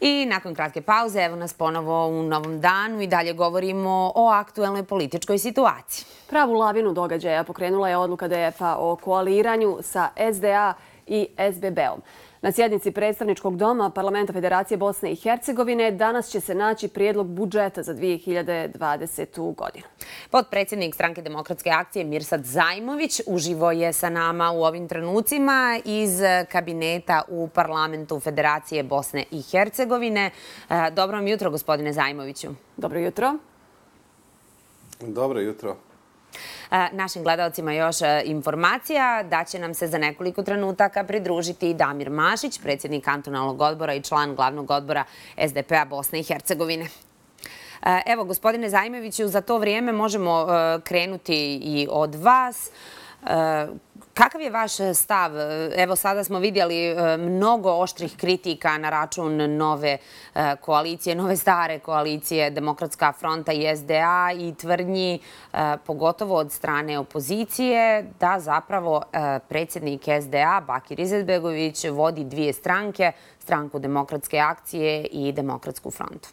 I nakon kratke pauze, evo nas ponovo u novom danu i dalje govorimo o aktuelnoj političkoj situaciji. Pravu lavinu događaja pokrenula je odluka DF-a o koaliranju sa SDA i SBB-om. Na sjednici Predstavničkog doma Parlamenta Federacije Bosne i Hercegovine danas će se naći prijedlog budžeta za 2020. godinu. Potpredsjednik Stranke demokratske akcije Mirsad Zajmović uživo je sa nama u ovim trenucima iz kabineta u Parlamentu Federacije Bosne i Hercegovine. Dobro vam jutro, gospodine Zajmoviću. Dobro jutro. Dobro jutro. Našim gledalcima još informacija da će nam se za nekoliko trenutaka pridružiti i Damir Mašić, predsjednik kantonalnog odbora i član glavnog odbora SDP-a Bosne i Hercegovine. Evo, gospodine Zajmoviću, za to vrijeme možemo krenuti i od vas. Kakav je vaš stav? Evo, sada smo vidjeli mnogo oštrih kritika na račun nove koalicije, nove stare koalicije Demokratska fronta i SDA i tvrdnji, pogotovo od strane opozicije, da zapravo predsjednik SDA, Bakir Izetbegović, vodi dvije stranke, Stranku demokratske akcije i Demokratsku frontu.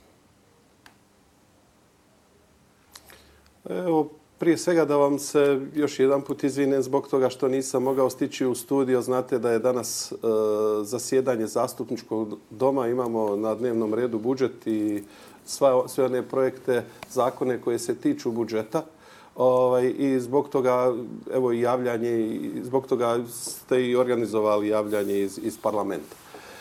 Evo, prije svega da vam se još jedan put izvinem zbog toga što nisam mogao stići u studio. Znate da je danas zasjedanje zastupničkog doma. Imamo na dnevnom redu budžet i sve one projekte, zakone koje se tiču budžeta. I zbog toga, evo i javljanje, i zbog toga ste i organizovali javljanje iz parlamenta.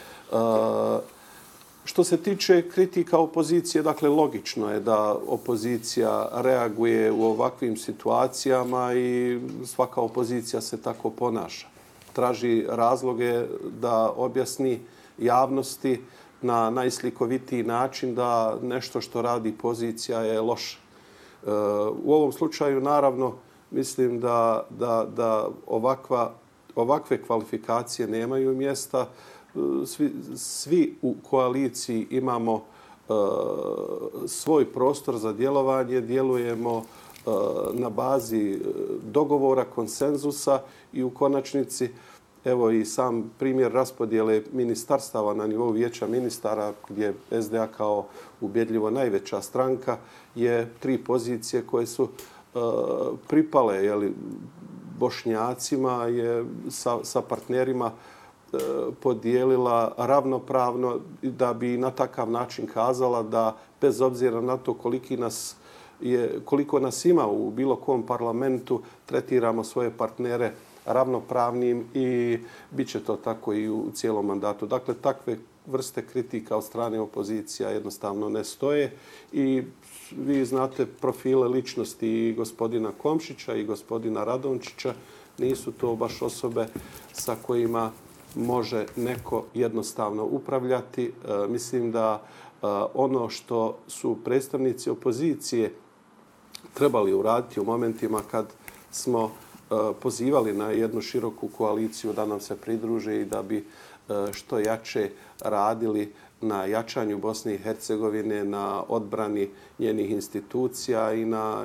Što se tiče kritika opozicije, dakle, logično je da opozicija reaguje u ovakvim situacijama i svaka opozicija se tako ponaša. Traži razloge da objasni javnosti na najslikovitiji način da nešto što radi pozicija je loše. U ovom slučaju, naravno, mislim da ovakve kvalifikacije nemaju mjesta. Svi u koaliciji imamo svoj prostor za djelovanje, djelujemo na bazi dogovora, konsenzusa i u konačnici, evo i sam primjer raspodjele ministarstava na nivou vijeća ministara gdje SDA kao ubjedljivo najveća stranka je 3 pozicije koje su pripale Bošnjacima, je sa partnerima podijelila ravnopravno da bi na takav način kazala da bez obzira na to koliko nas ima u bilo kom parlamentu, tretiramo svoje partnere ravnopravnim i bit će to tako i u cijelom mandatu. Dakle, takve vrste kritika od strane opozicija jednostavno ne stoje i vi znate profile ličnosti i gospodina Komšića i gospodina Radončića. Nisu to baš osobe sa kojima može neko jednostavno upravljati. Mislim da ono što su predstavnici opozicije trebali uraditi u momentima kad smo pozivali na jednu široku koaliciju da nam se pridruže i da bi što jače radili na jačanju Bosne i Hercegovine, na odbrani njenih institucija i na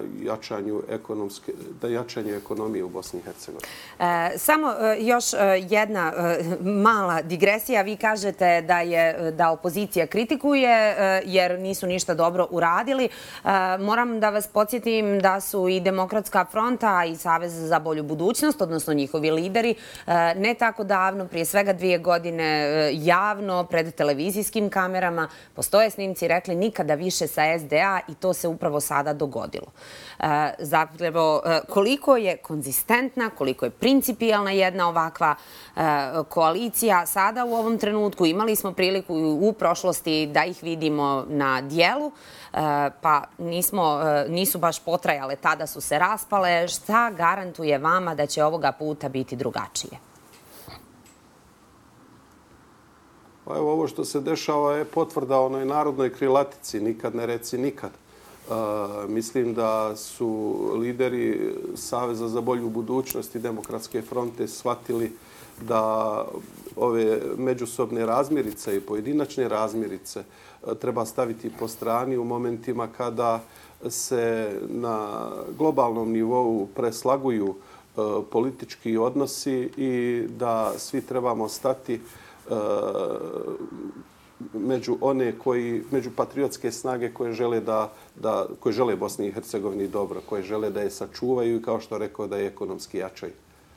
jačanju ekonomije u Bosni i Hercegovini. Samo još jedna mala digresija. Vi kažete da opozicija kritikuje jer nisu ništa dobro uradili. Moram da vas podsjetim da su i Demokratska fronta i Savez za bolju budućnost, odnosno njihovi lideri, ne tako davno, prije svega 2 godine, javno pred televizijskim kamerama, postoje snimci, rekli nikada više sa SDA i to se upravo sada dogodilo. Zapravo, koliko je konzistentna, koliko je principijelna jedna ovakva koalicija sada u ovom trenutku. Imali smo priliku u prošlosti da ih vidimo na dijelu, pa nisu baš potrajale, tada su se raspale. Šta garantuje vama da će ovoga puta biti drugačije? Pa evo, ovo što se dešava je potvrda onoj narodnoj krilatici nikad ne reci nikad. Mislim da su lideri Saveza za bolju budućnost i Demokratske fronte shvatili da ove međusobne razmirice i pojedinačne razmirice treba staviti po strani u momentima kada se na globalnom nivou preslaguju politički odnosi i da svi trebamo stati među među patriotske snage koje žele Bosni i Hercegovini dobro, koje žele da je sačuvaju i kao što rekao da je ekonomski jačaju.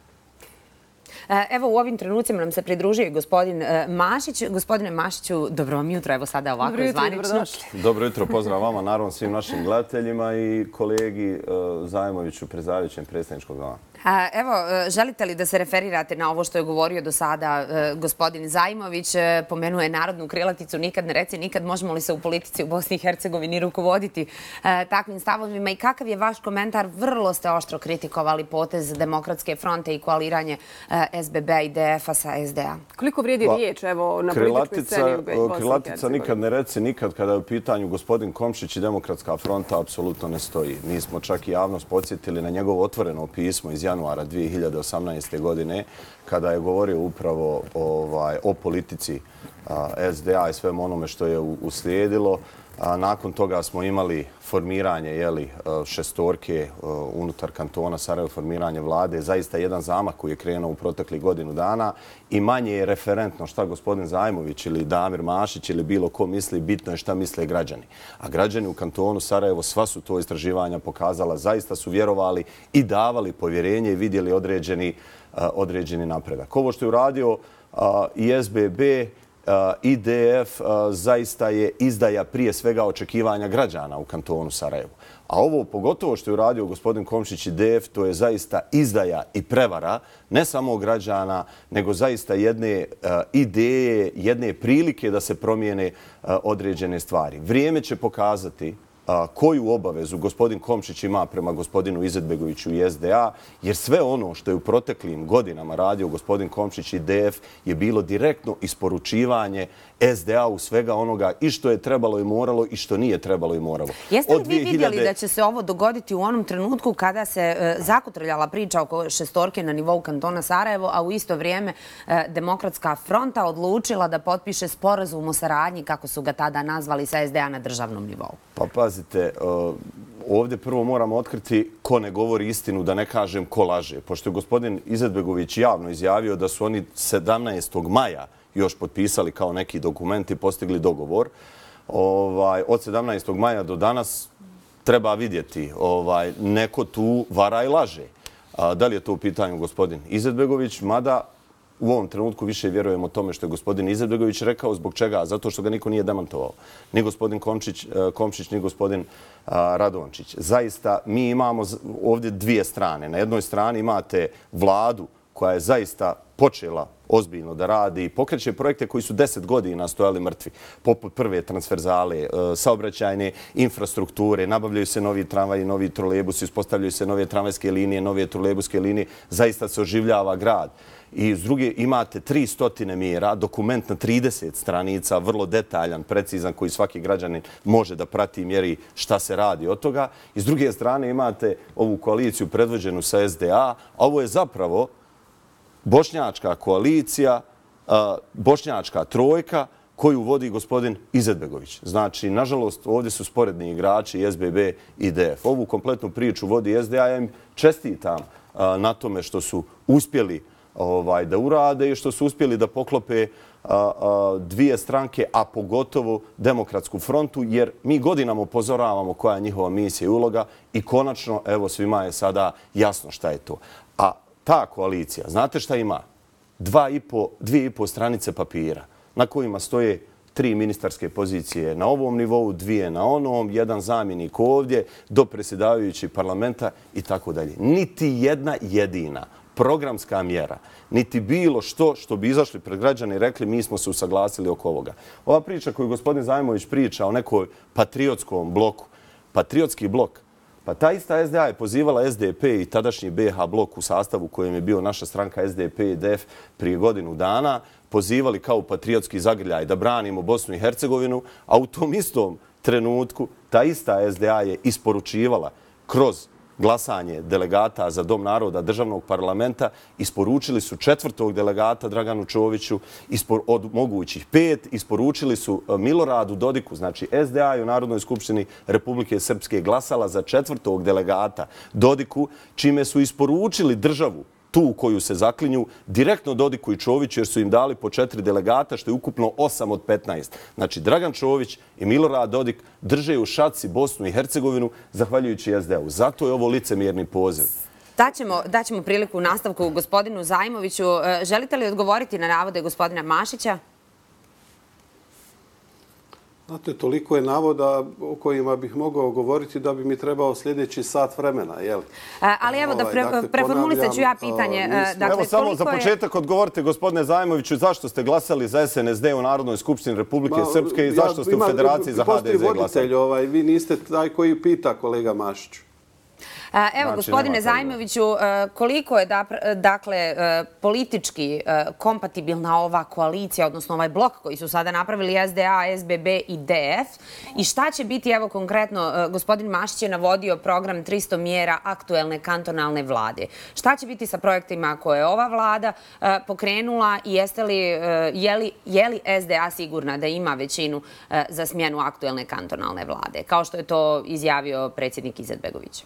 Evo, u ovim trenucima nam se pridružio i gospodin Mašić. Gospodine Mašiću, dobro vam jutro, evo sada ovako zvanično. Dobro jutro, pozdrav vama, naravno svim našim gledateljima i kolegi Zajmoviću, predsjedavajućem predsjedničkog doma. Evo, želite li da se referirate na ovo što je govorio do sada gospodin Zajmović? Pomenuo je narodnu krilaticu nikad ne reci nikad. Možemo li se u politici u Bosni i Hercegovini rukovoditi takvim stavovima? I kakav je vaš komentar? Vrlo ste oštro kritikovali potez Demokratske fronte i koaliranje SBB-a i DF-a sa SDA. Koliko vrijedi riječ evo, na političkoj sceni u Bosni i Hercegovini? Krilatica nikad ne reci nikad kada je u pitanju gospodin Komšić i Demokratska fronta apsolutno ne stoji. Mi smo čak i javnost podsjetili na njegovo otvoreno pismo iz januara 2018. godine kada je govorio upravo o politici SDA i svemu onome što je uslijedilo. Nakon toga smo imali formiranje šestorke unutar kantona Sarajevo, formiranje vlade. Zaista jedan zamah koji je krenuo u proteklih godinu dana i manje je referentno šta gospodin Zajmović ili Damir Mašić ili bilo ko misli, bitno je šta misle građani. A građani u kantonu Sarajevo, sva su to istraživanja pokazala, zaista su vjerovali i davali povjerenje i vidjeli određeni napredak. Ovo što je uradio i SBB, IDF zaista je izdaja prije svega očekivanja građana u kantonu Sarajevo. A ovo pogotovo što je uradio gospodin Komšić i DF, to je zaista izdaja i prevara ne samo građana, nego zaista jedne ideje, jedne prilike da se promijene određene stvari. Vrijeme će pokazati koju obavezu gospodin Komšić ima prema gospodinu Izetbegoviću i SDA, jer sve ono što je u proteklim godinama radio gospodin Komšić i DF je bilo direktno isporučivanje SDA u svega onoga i što je trebalo i moralo i što nije trebalo i moralo. Jeste li vi vidjeli da će se ovo dogoditi u onom trenutku kada se zakotrljala priča oko šestorke na nivou kantona Sarajevo, a u isto vrijeme Demokratska fronta odlučila da potpiše sporazum o saradnji, kako su ga tada nazvali, sa SDA na državnom nivou? Pa pazite, ovdje prvo moramo otkriti ko ne govori istinu, da ne kažem ko laže. Pošto je gospodin Izetbegović javno izjavio da su oni 17. maja još potpisali kao neki dokument i postigli dogovor. Od 17. maja do danas treba vidjeti. Neko tu vara i laže. Da li je to u pitanju gospodin Izetbegović? Mada u ovom trenutku više vjerujemo tome što je gospodin Izetbegović rekao. Zbog čega? Zato što ga niko nije demantovao. Ni gospodin Komšić, ni gospodin Radončić. Zaista mi imamo ovdje dvije strane. Na jednoj strani imate vladu koja je zaista počela ozbiljno da radi i pokreće projekte koji su 10 godina stojali mrtvi, poput prve transverzale, saobraćajne infrastrukture, nabavljaju se novi tramvaji, novi trolejbusi, uspostavljaju se nove tramvajske linije, nove trolejbuske linije, zaista se oživljava grad. I s druge imate 300 mjera, dokument na 30 stranica, vrlo detaljan, precizan, koji svaki građanin može da prati i mjeri šta se radi od toga. I s druge strane imate ovu koaliciju predvođenu sa SDA, a ovo je zapravo bošnjačka koalicija, bošnjačka trojka koju vodi gospodin Izetbegović. Znači, nažalost, ovdje su sporedni igrači SBB i DF. Ovu kompletnu priču vodi SDA. Ja im čestitam na tome što su uspjeli da urade i što su uspjeli da poklope dvije stranke, a pogotovo Demokratsku frontu, jer mi godinama upozoravamo koja je njihova misija i uloga i konačno, evo, svima je sada jasno šta je to. A ta koalicija, znate šta ima? 2,5 stranice papira na kojima stoje 3 ministarske pozicije na ovom nivou, 2 na onom, 1 zamjenik ovdje, do predsjedavajućih parlamenta i tako dalje. Niti jedna jedina programska mjera, niti bilo što bi izašli pred građane i rekli mi smo se usaglasili oko ovoga. Ova priča koju gospodin Zajmović priča o nekoj patriotskom bloku, patriotski blok, pa ta ista SDA je pozivala SDP i tadašnji BH blok u sastavu kojem je bio naša stranka SDP i DF prije godinu dana, pozivali kao patriotski zagrljaj da branimo Bosnu i Hercegovinu, a u tom istom trenutku ta ista SDA je isporučivala kroz glasanje delegata za Dom naroda državnog parlamenta, isporučili su 4. delegata Draganu Čoviću, od mogućih 5, isporučili su Miloradu Dodiku, znači SDA je u Narodnoj skupštini Republike Srpske glasala za 4. delegata Dodiku, čime su isporučili državu tu u koju se zaklinju, direktno Dodiku i Čoviću jer su im dali po 4 delegata, što je ukupno 8 od 15. Znači, Dragan Čović i Milorad Dodik drže u šaci Bosnu i Hercegovinu zahvaljujući SD-u. Zato je ovo licemjerni poziv. Daćemo priliku u nastavku gospodinu Zajmoviću. Želite li odgovoriti na navode gospodina Mašića? Znate, toliko je navoda o kojima bih mogao govoriti da bi mi trebao sljedeći sat vremena, jel? Ali evo da preformulisat ću ja pitanje. Evo samo za početak odgovorite, gospodine Zajmoviću, zašto ste glasali za SNSD u Narodnoj skupštini Republike Srpske i zašto ste u Federaciji za HDZ glasali? Vi niste taj koji pita, kolega Mašiću. Evo, gospodine Zajmoviću, koliko je dakle politički kompatibilna ova koalicija, odnosno ovaj blok koji su sada napravili SDA, SBB i DF i šta će biti, evo konkretno, gospodin Mašić je navodio program 300 mjera aktuelne kantonalne vlade. Šta će biti sa projektima koje je ova vlada pokrenula i je li SDA sigurna da ima većinu za smjenu aktuelne kantonalne vlade, kao što je to izjavio predsjednik Izetbegović?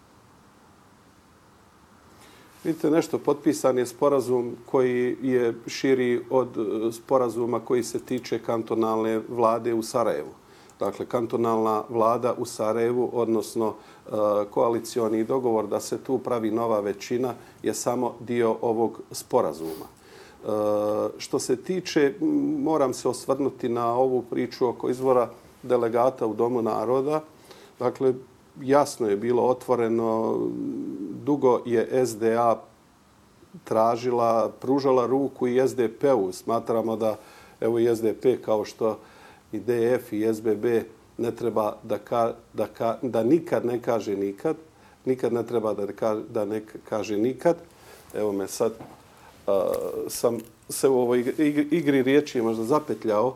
Vidite nešto, potpisan je sporazum koji je širi od sporazuma koji se tiče kantonalne vlade u Sarajevu. Dakle, kantonalna vlada u Sarajevu, odnosno koalicioni dogovor da se tu pravi nova većina, je samo dio ovog sporazuma. Što se tiče, moram se osvrnuti na ovu priču oko izbora delegata u Domu naroda. Dakle, jasno je bilo otvoreno, dugo je SDA pružala ruku i SDP-u. Smatramo da evo i SDP kao što i DF i SBB ne treba da nikad ne kaže nikad. Nikad ne treba da ne kaže nikad. Evo me sad sam se u ovoj igri riječi možda zapetljao.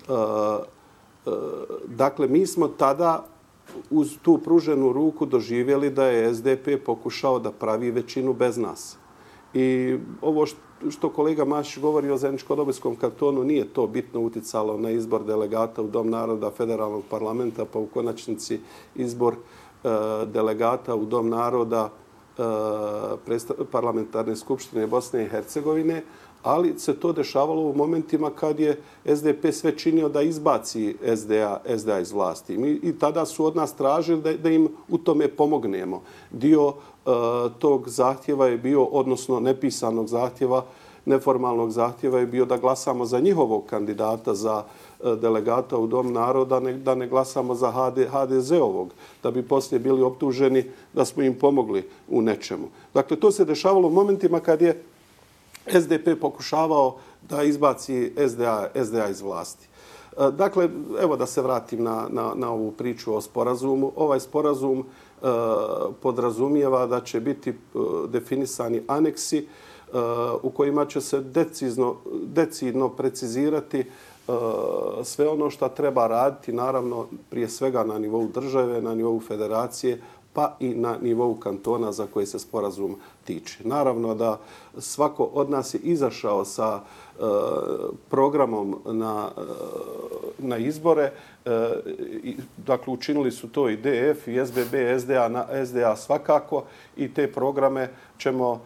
Dakle, mi smo tada uz tu pruženu ruku doživjeli da je SDP pokušao da pravi većinu bez nas. I ovo što kolega Mašić govori o Zeničko-Dobojskom kantonu nije to bitno uticalo na izbor delegata u Dom naroda federalnog parlamenta, pa u konačnici izbor delegata u Dom naroda parlamentarne skupštine Bosne i Hercegovine, ali se to dešavalo u momentima kad je SDP sve činio da izbaci SDA iz vlasti. I tada su od nas tražili da im u tome pomognemo. Dio tog zahtjeva je bio, odnosno nepisanog zahtjeva, neformalnog zahtjeva je bio da glasamo za njihovog kandidata za delegata u Dom naroda, da ne glasamo za HDZ-ovog, da bi poslije bili optuženi da smo im pomogli u nečemu. Dakle, to se dešavalo u momentima kad je SDP pokušavao da izbaci SDA iz vlasti. Dakle, evo da se vratim na ovu priču o sporazumu. Ovaj sporazum podrazumijeva da će biti definisani aneksi u kojima će se decidno precizirati sve ono što treba raditi, naravno prije svega na nivou države, na nivou federacije, pa i na nivou kantona za koje se sporazum tiče. Naravno da svako od nas je izašao sa programom na izbore. Dakle, učinili su to i DF, i SBB, SDA svakako i te programe ćemo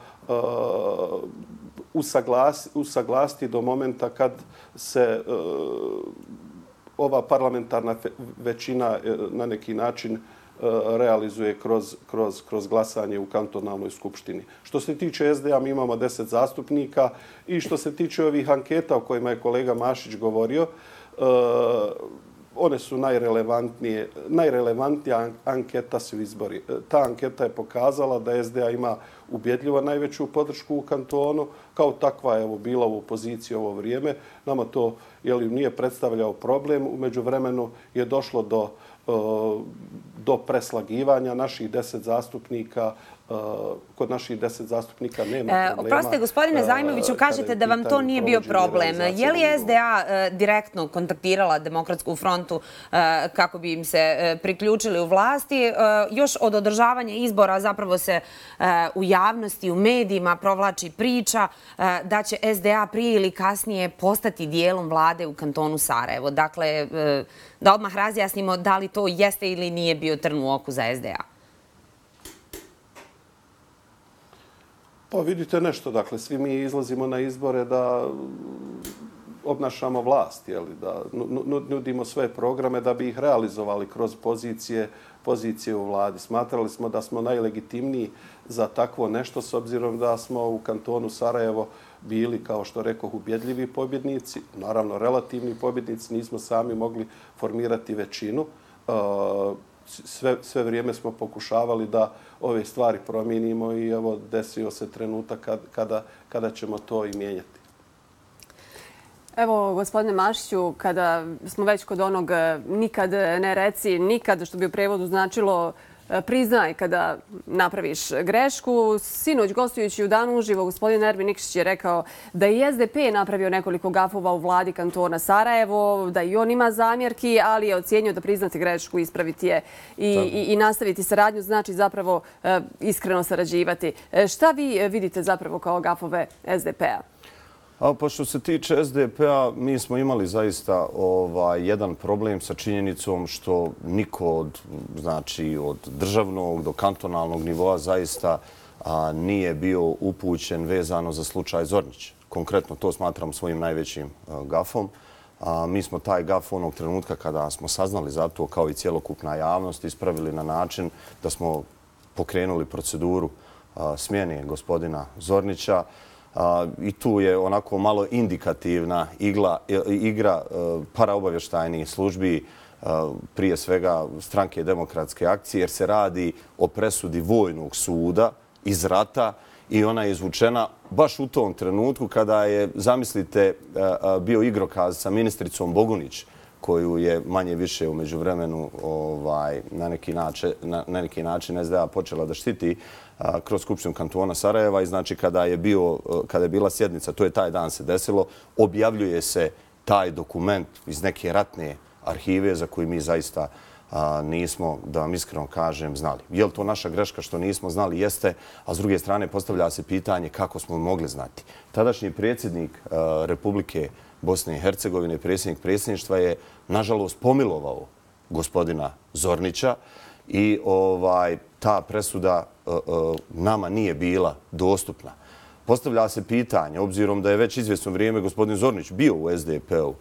usaglasiti do momenta kad se ova parlamentarna većina na neki način realizuje kroz glasanje u kantonalnoj skupštini. Što se tiče SDA, mi imamo 10 zastupnika i što se tiče ovih anketa o kojima je kolega Mašić govorio, one su najrelevantnija anketa su izbori. Ta anketa je pokazala da SDA ima ubjedljivo najveću podršku u kantonu. Kao takva je bila u opoziciji ovo vrijeme. Nama to nije predstavljao problem. U međuvremenu je došlo do preslagivanja naših 10 zastupnika. Kod naših 10 zastupnika nema problema. Oprostite, gospodine Zajmoviću, kažete da vam to nije bio problem. Je li SDA direktno kontaktirala Demokratsku frontu kako bi im se priključili u vlasti? Još od održavanja izbora zapravo se u javnosti, u medijima provlači priča da će SDA prije ili kasnije postati dijelom vlade u kantonu Sarajevo. Dakle, da odmah razjasnimo da li to jeste ili nije bio trn u oku za SDA. Pa, vidite, Pa vidite nešto, dakle, svi mi izlazimo na izbore da obnašamo vlast, da nudimo sve programe da bi ih realizovali kroz pozicije u vladi. Smatrali smo da smo najlegitimniji za takvo nešto s obzirom da smo u kantonu Sarajevo bili, kao što rekoh, ubjedljivi pobjednici. Naravno, relativni pobjednici, nismo sami mogli formirati većinu. Sve vrijeme smo pokušavali da ove stvari promijenimo i evo desio se trenutak kada ćemo to i mijenjati. Evo, gospodine Mašiću, kada smo već kod onog nikad ne reci nikad, što bi u prevodu značilo priznaj kada napraviš grešku. Sinoć, gostujući u Danu uživo, gospodin Ermin Nikšić je rekao da i SDP napravio nekoliko gafova u vladi kantona Sarajevo, da i on ima zamjerki, ali je ocijenio da priznati grešku, ispraviti je i nastaviti saradnju, znači zapravo iskreno sarađivati. Šta vi vidite zapravo kao gafove SDP-a? Pa što se tiče SDP-a, mi smo imali zaista jedan problem sa činjenicom što niko od državnog do kantonalnog nivoa zaista nije bio upućen vezano za slučaj Zornić. Konkretno to smatram svojim najvećim gafom. Mi smo taj gaf onog trenutka kada smo saznali za to, kao i cjelokupna javnost, ispravili na način da smo pokrenuli proceduru smjene gospodina Zornića. I tu je onako malo indikativna igra paraobavještajnih službi, prije svega Stranke demokratske akcije, jer se radi o presudi vojnog suda iz rata i ona je izvučena baš u tom trenutku kada je, zamislite, bio igrokaz sa ministricom Bogunić, koju je manje više u međuvremenu na neki način SDA počela da štiti kroz Skupštinu kantona Sarajeva i znači kada je bila sjednica, to je taj dan se desilo, objavljuje se taj dokument iz neke ratne arhive za koju mi zaista nismo, da vam iskreno kažem, znali. Je li to naša greška što nismo znali? Jeste, a s druge strane postavlja se pitanje kako smo mogli znati. Tadašnji predsjednik Republike Bosne i Hercegovine, predsjednik predsjedništva je nažalost pomilovao gospodina Zornića i ta presuda nama nije bila dostupna. Postavlja se pitanje, obzirom da je već izvjesno vrijeme gospodin Zornić bio u SDP-u,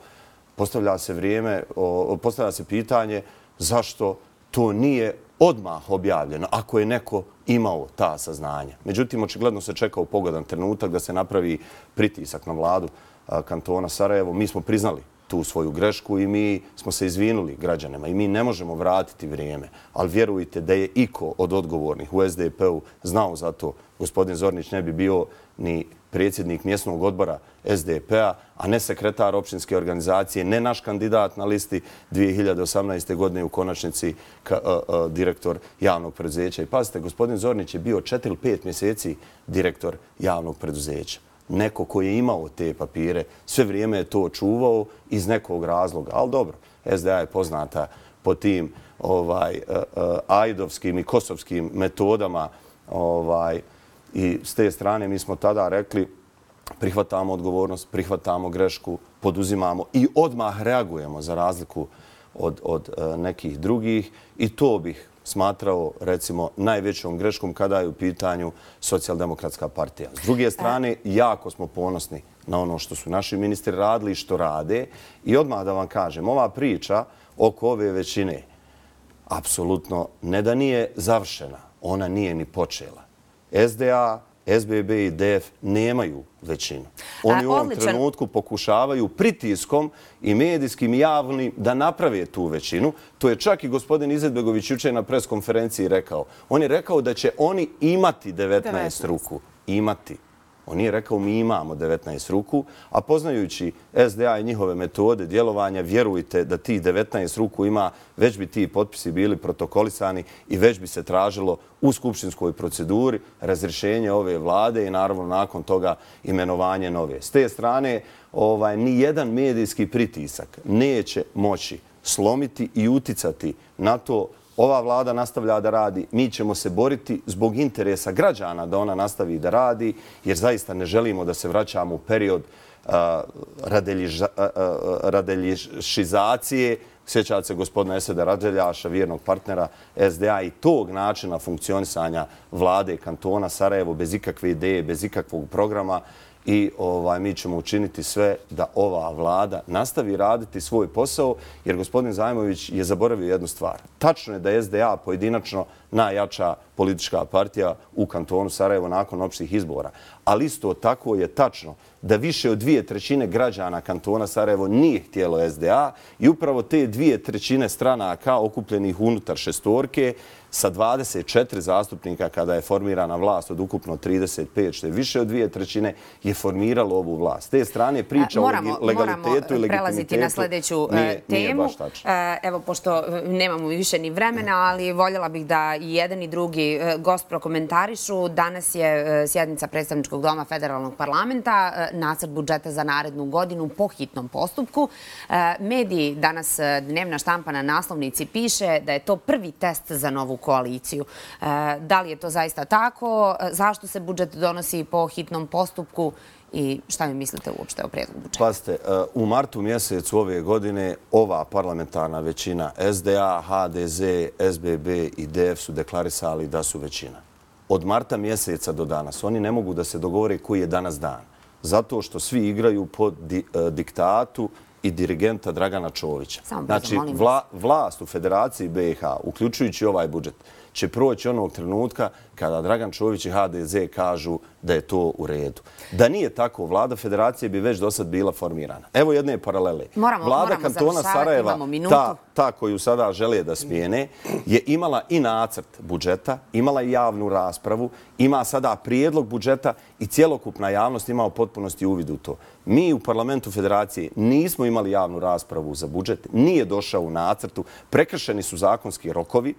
postavlja se pitanje zašto to nije odmah objavljeno ako je neko imao ta saznanja. Međutim, očigledno se čekao pogodan trenutak da se napravi pritisak na vladu kantona Sarajevo. Mi smo priznali tu svoju grešku i mi smo se izvinuli građanima i mi ne možemo vratiti vrijeme. Ali vjerujte da je iko od odgovornih u SDP-u znao za to, gospodin Zornić ne bi bio ni predsjednik mjesnog odbora SDP-a, a ne sekretar općinske organizacije, ne naš kandidat na listi 2018. godine u konačnici direktor javnog preduzeća. I pazite, gospodin Zornić je bio 4 ili 5 mjeseci direktor javnog preduzeća. Neko koji je imao te papire, sve vrijeme je to čuvao iz nekog razloga. Ali dobro, SDA je poznata po tim ajdovskim i kosovskim metodama i s te strane mi smo tada rekli prihvatamo odgovornost, prihvatamo grešku, poduzimamo i odmah reagujemo za razliku od nekih drugih i to bih smatrao, recimo, najvećom greškom kada je u pitanju Socijaldemokratska partija. S druge strane, jako smo ponosni na ono što su naši ministri radili i što rade. I odmah da vam kažem, ova priča oko ove većine apsolutno ne da nije završena, ona nije ni počela. SDA, SBB i DF nemaju većinu. Oni u ovom trenutku pokušavaju pritiskom i medijskim i javnim da naprave tu većinu. To je čak i gospodin Izetbegović jučer na preskonferenciji rekao. On je rekao da će oni imati 19 ruku. Imati. On nije rekao mi imamo 19 ruku, a poznajući SDA i njihove metode djelovanja, vjerujte da tih 19 ruku ima, već bi ti potpisi bili protokolisani i već bi se tražilo u skupštinskoj proceduri razrješenje ove vlade i naravno nakon toga imenovanje nove. S te strane, ni jedan medijski pritisak neće moći slomiti i uticati na to. Ova vlada nastavlja da radi, mi ćemo se boriti zbog interesa građana da ona nastavi da radi, jer zaista ne želimo da se vraćamo u period radeljišizacije Sjećate se gospodina Eseda Rađeljaša, vjernog partnera SDA i tog načina funkcionisanja vlade kantona Sarajevo bez ikakve ideje, bez ikakvog programa. I mi ćemo učiniti sve da ova vlada nastavi raditi svoj posao, jer gospodin Zajmović je zaboravio jednu stvar. Tačno je da je SDA pojedinačno najjača politička partija u kantonu Sarajevo nakon opštih izbora. Ali isto tako je tačno da više od 2/3 građana kantona Sarajevo nije htjelo SDA i upravo te 2/3 stranaka okupljenih unutar šestorke sa 24 zastupnika kada je formirana vlast od ukupno 35, što je više od 2/3, je formiralo ovu vlast. Te strane priča o legalitetu i legitimitetu prelaziti na sljedeću temu. Evo, pošto nemamo više ni vremena, ali voljela bih da i jedan i drugi gost prokomentarišu. Danas je sjednica predstavničkog doma Federalnog parlamenta, nacrt budžeta za narednu godinu po hitnom postupku. Mediji, danas dnevna štampa na naslovnici piše da je to prvi test za novu koaliciju. Da li je to zaista tako? Zašto se budžet donosi po hitnom postupku? I šta mi mislite uopšte o prijedlogu budžeta? Pazite, u martu mjesecu ove godine ova parlamentarna većina SDA, HDZ, SBB i DF su deklarisali da su većina. Od marta mjeseca do danas oni ne mogu da se dogovore koji je danas dan. Zato što svi igraju pod diktatu i dirigenta Dragana Čovića. Znači, vlast u Federaciji BiH, uključujući ovaj budžet, će proći onog trenutka kada Dragan Čović i HDZ kažu da je to u redu. Da nije tako, vlada Federacije bi već do sad bila formirana. Evo jedne paralele. Vlada kantona Sarajeva, ta koju sada žele da smijene, je imala i nacrt budžeta, imala i javnu raspravu, ima sada prijedlog budžeta i cjelokupna javnost ima u potpunosti uvid u to. Mi u parlamentu Federacije nismo imali javnu raspravu za budžet, nije došao u nacrtu, prekršeni su zakonski rokovi,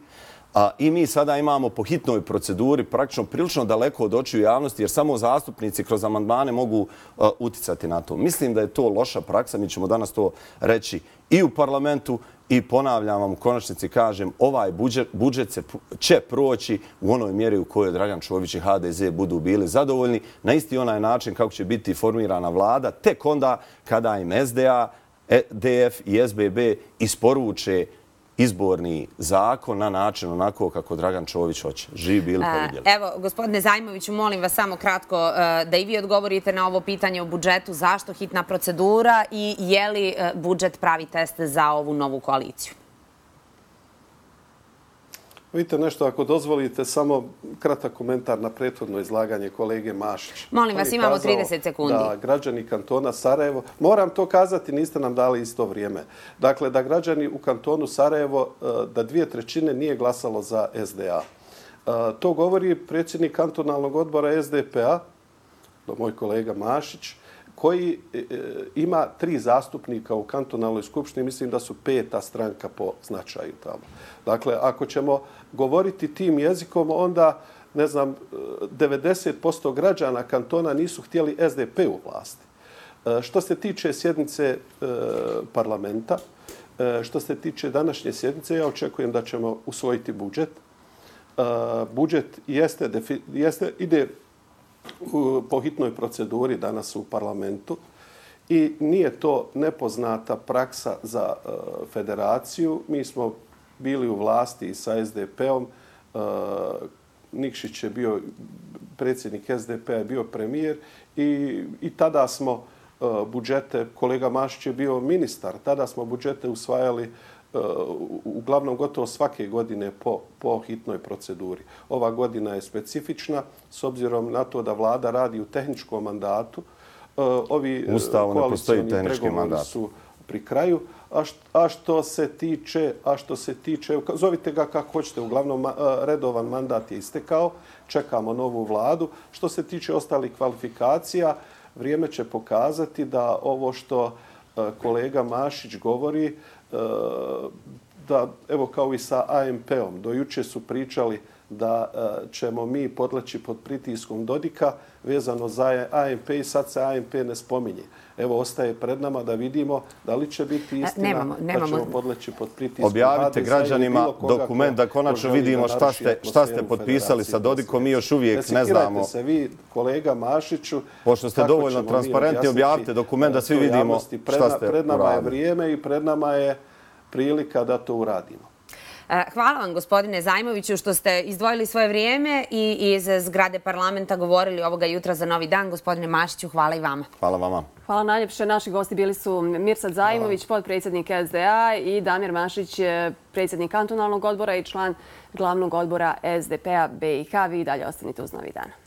i mi sada imamo po hitnoj proceduri praktično prilično daleko od očiju javnosti, jer samo zastupnici kroz amandmane mogu uticati na to. Mislim da je to loša praksa, mi ćemo danas to reći i u parlamentu i ponavljam vam, u konačnici kažem, ovaj budžet će proći u onoj mjeri u kojoj Dragan Čović i HDZ budu bili zadovoljni na isti onaj način kako će biti formirana vlada, tek onda kada im SDA, DF i SBB isporuče izborni zakon na način onako kako Dragan Čović hoće. Živi bili pa vidjeli. Evo, gospodine Zajmoviću, molim vas samo kratko da i vi odgovorite na ovo pitanje o budžetu. Zašto hitna procedura i je li budžet pravi test za ovu novu koaliciju? Vidite nešto, ako dozvolite, samo kratak komentar na prethodno izlaganje kolege Mašića. Molim vas, imamo 30 sekundi. Da građani kantona Sarajevo, moram to kazati, niste nam dali isto vrijeme. Dakle, da građani u kantonu Sarajevo, da 2/3 nije glasalo za SDA. To govori predsjednik kantonalnog odbora SDP-a, moj kolega Mašić, koji ima 3 zastupnika u kantonalnoj skupštini, mislim da su 5. stranka po značaju tamo. Dakle, ako ćemo govoriti tim jezikom, onda, ne znam, 90% građana kantona nisu htjeli SDP u vlasti. Što se tiče sjednice parlamenta, što se tiče današnje sjednice, ja očekujem da ćemo usvojiti budžet. Budžet ide po hitnoj proceduri danas u parlamentu i nije to nepoznata praksa za federaciju. Mi smo bili u vlasti sa SDP-om. Nikšić je bio predsjednik SDP-a, je bio premijer i tada smo budžete, kolega Mašić je bio ministar, tada smo budžete usvajali uglavnom gotovo svake godine po hitnoj proceduri. Ova godina je specifična s obzirom na to da vlada radi u tehničkom mandatu. Ovi koalicijoni pregovori su pri kraju. A što se tiče, zovite ga kako hoćete, uglavnom redovan mandat je istekao, čekamo novu vladu. Što se tiče ostalih kvalifikacija, vrijeme će pokazati da ovo što kolega Mašić govori, da, evo kao i sa AMP-om, do juče su pričali da ćemo mi podleći pod pritiskom Dodika vezano za AMP i sad se AMP ne spominje. Evo, ostaje pred nama da vidimo da li će biti istina da ćemo podleći pod pritiskom. Objavite građanima dokument da konačno vidimo šta ste potpisali sa Dodikom. Mi još uvijek ne znamo. Se vi, kolega Mašiću. Pošto ste dovoljno transparentni, objavite dokument da svi vidimo šta ste uradili. Pred nama je vrijeme i pred nama je prilika da to uradimo. Hvala vam, gospodine Zajmoviću, što ste izdvojili svoje vrijeme i iz zgrade parlamenta govorili ovoga jutra za Novi dan. Gospodine Mašiću, hvala i vama. Hvala vama. Hvala najljepše. Naši gosti bili su Mirsad Zajmović, potpredsjednik SDA, i Damir Mašić, predsjednik kantonalnog odbora i član glavnog odbora SDP-a BiH. Vi dalje ostanite uz Novi dan.